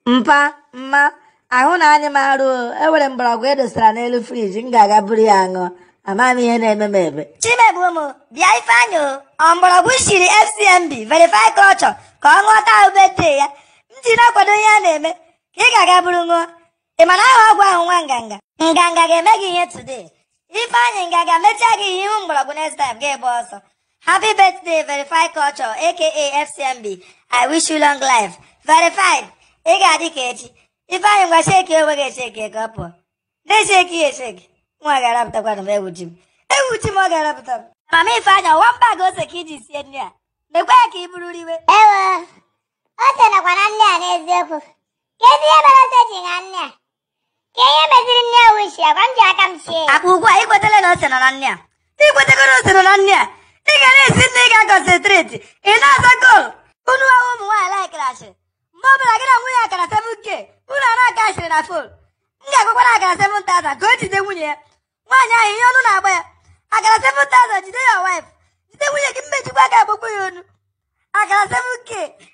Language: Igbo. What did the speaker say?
Mpa, mma, ahụ na anyị marụ ewere mgbọrọgwụ edosara n'elu friji m ga-aga buru ya ṅụọ. Amaghị m ihe na-eme m ebe. Chimebuomo, bịa Ifeanyi o mgbọrọgwụ shiri FCMB verify culture ka ọ ṅụọta ahụ birthday ya. M ji na-akwado ihe a na-eme ka ị ga-aga buru ṅụọ. Ị ma na aha ọgwụ ahụ nwa nganga. Nganga ga-eme gị ihe today. Ifeanyi nganga mechaa gị ihe ihu mgbọrọgwụ next time ga-ebu ọsọ. Happy birthday verify culture aka FCMB. I wish you long life. Verified. Ị ga-adị ka echi. Ifeanyi ngwa sheki onwe gị esheki ka ọ pụọ. Na-esheki ya esheki. Nwa ga-arapụtakwa m ewuchi m. Ewuchi m ọ ga-arapụta m. Mama Ifeanyi ọwa mba ga ose ka iji sie nri a. Mekwa ya ka ị buru riwe. Ewe, ose nọkwa na nri a n'eziokwu. Kedu ihe mere ose ji na nri a? Ka ihe meziri nri a wishi ya, gwa m ji aka m sie ya. Akpa ugbu a ikwetele na ose nọ na nri a. Ikwetegoro ose nọ na nri a. Ị ga na-esi nri ga concentrate. Ị na-aza goal. Unu ahụ ụmụ nwaanyị laikiri ashị. Mgbe ọ bụla gị na nwunye akara 7K, unu a na-aka ashịrị na fon. M ga-agwakwara akara 7,000 ka o jide nwunye ya. Nwaanyị ahụ ihe ọnụ na-agba ya. Akara 7,000 jide ya wife. Jide nwunye gị mmejikwa ga-agbakwa ya ọnụ. Akara 7K.